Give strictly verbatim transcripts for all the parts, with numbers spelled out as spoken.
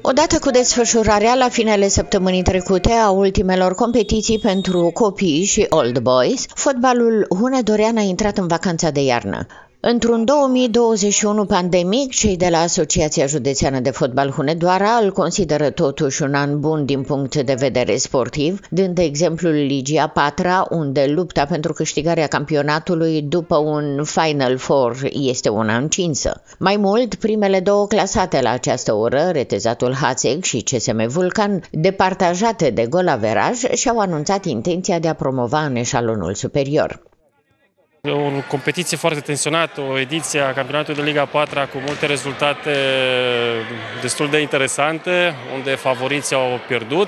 Odată cu desfășurarea la finele săptămânii trecute a ultimelor competiții pentru copii și old boys, fotbalul hunedorean a intrat în vacanța de iarnă. Într-un două mii douăzeci și unu pandemic, cei de la Asociația Județeană de Fotbal Hunedoara îl consideră totuși un an bun din punct de vedere sportiv, dând exemplul Ligii a patra, unde lupta pentru câștigarea campionatului după un Final Four este una încinsă. Mai mult, primele două clasate la această oră, Retezatul Hațeg și C S M Vulcan, departajate de golaveraj, și-au anunțat intenția de a promova în eșalonul superior. O competiție foarte tensionată, o ediție a campionatului de Liga a patra cu multe rezultate destul de interesante, unde favoriții au pierdut,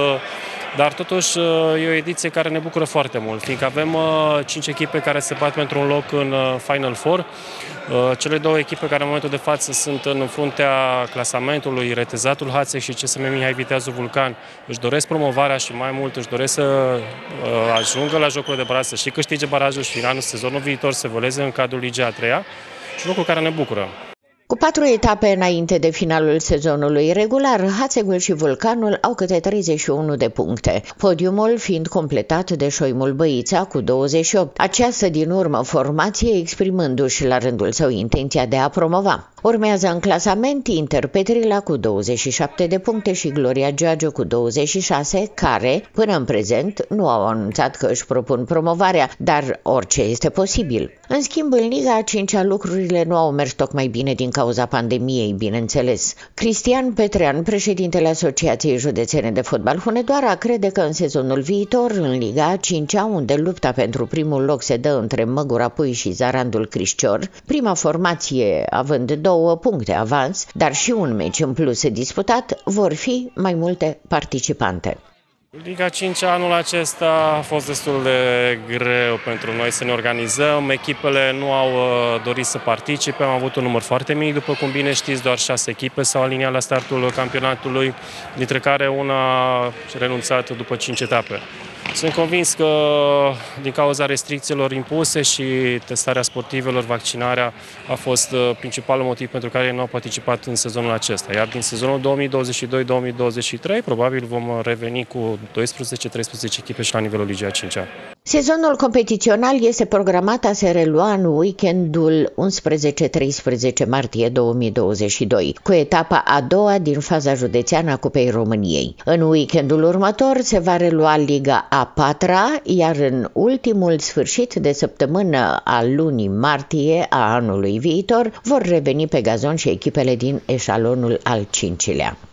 dar totuși e o ediție care ne bucură foarte mult, fiindcă avem cinci echipe care se bat pentru un loc în Final Four. Cele două echipe care în momentul de față sunt în fruntea clasamentului, Retezatul Hațeg și C S M Mihai Viteazul Vulcan, își doresc promovarea și mai mult își doresc să ajungă la jocurile de baraj, să și câștige barajul și în anul sezonul viitor să evolueze în cadrul Ligii a treia, și lucru care ne bucură. Cu patru etape înainte de finalul sezonului regular, Hațegul și Vulcanul au câte treizeci și unu de puncte, podiumul fiind completat de Șoimul Băița cu douăzeci și opt, această din urmă formație exprimându-și la rândul său intenția de a promova. Urmează în clasament Inter Petrila cu douăzeci și șapte de puncte și Gloria Giagio cu douăzeci și șase, care, până în prezent, nu au anunțat că își propun promovarea, dar orice este posibil. În schimb, în Liga a cincea lucrurile nu au mers tocmai bine din cauza pandemiei, bineînțeles. Cristian Petrean, președintele Asociației Județene de Fotbal Hunedoara, crede că în sezonul viitor, în Liga a cincea, unde lupta pentru primul loc se dă între Măgura Pui și Zarandul Crișcior, prima formație având două puncte avans, dar și un meci în plus disputat, vor fi mai multe participante. Liga a cincea anul acesta a fost destul de greu pentru noi să ne organizăm. Echipele nu au dorit să participe, am avut un număr foarte mic, după cum bine știți, doar șase echipe s-au aliniat la startul campionatului, dintre care una a renunțat după cinci etape. Sunt convins că din cauza restricțiilor impuse și testarea sportivelor, vaccinarea a fost principalul motiv pentru care nu au participat în sezonul acesta. Iar din sezonul două mii douăzeci și doi două mii douăzeci și trei probabil vom reveni cu doisprezece treisprezece echipe și la nivelul Ligii a cincea. Sezonul competițional este programat a se relua în weekendul unsprezece treisprezece martie două mii douăzeci și doi, cu etapa a doua din faza județeană a Cupei României. În weekendul următor se va relua Liga a patra, iar în ultimul sfârșit de săptămână al lunii martie a anului viitor vor reveni pe gazon și echipele din eșalonul al cincilea.